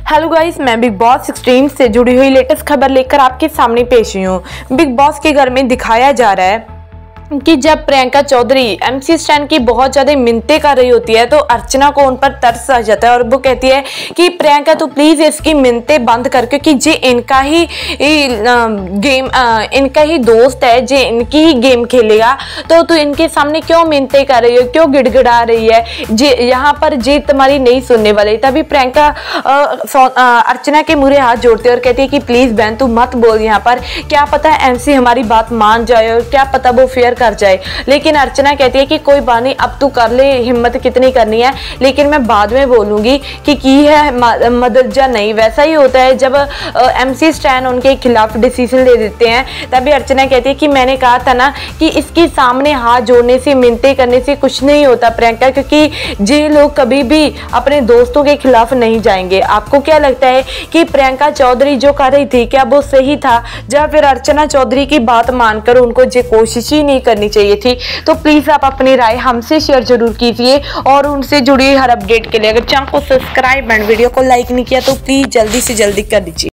Hello guys, मैं big boss 16 से जुड़ी हुई लेटेस्ट खबर लेकर आपके सामने पेश हुई हूँ। बिग बॉस के घर में दिखाया जा रहा है कि जब प्रियंका चौधरी एमसी स्टैन की बहुत ज़्यादा मिन्नतें कर रही होती है तो अर्चना को उन पर तरस आ जाता है और वो कहती है कि प्रियंका तो प्लीज़ इसकी मिन्नतें बंद कर, क्योंकि जे इनका ही गेम इनका ही दोस्त है, जे इनकी ही गेम खेलेगा तो तू इनके सामने क्यों मिन्नतें कर रही हो, क्यों गिड़गिड़ा रही है, जे यहाँ पर जे तुम्हारी नहीं सुनने वाली। तभी प्रियंका अर्चना के मुँह हाथ जोड़ती है और कहती है कि प्लीज़ बहन तू मत बोल, यहाँ पर क्या पता एमसी हमारी बात मान जाए और क्या पता वो फेयर कर जाए। लेकिन अर्चना कहती है कि कोई बात नहीं, अब तू कर ले, हिम्मत कितनी करनी है, लेकिन मैं बाद में बोलूंगी कि की है मदद या नहीं। वैसा ही होता है जब एमसी स्टैन उनके खिलाफ डिसीजन ले देते हैं, तभी अर्चना कहती है कि मैंने कहा था ना कि इसके सामने हाथ जोड़ने से, मिन्नतें करने से कुछ नहीं होता प्रियंका, क्योंकि जे लोग कभी भी अपने दोस्तों के खिलाफ नहीं जाएंगे। आपको क्या लगता है कि प्रियंका चौधरी जो कर रही थी क्या वो सही था, या फिर अर्चना चौधरी की बात मानकर उनको जो कोशिश ही नहीं करनी चाहिए थी? तो प्लीज आप अपनी राय हमसे शेयर जरूर कीजिए और उनसे जुड़ी हर अपडेट के लिए अगर चैनल को सब्सक्राइब एंड वीडियो को लाइक नहीं किया तो प्लीज जल्दी से जल्दी कर दीजिए।